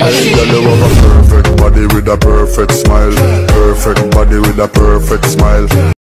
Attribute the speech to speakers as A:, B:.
A: Girl, you have a perfect body with a perfect smile. Perfect body with a perfect smile.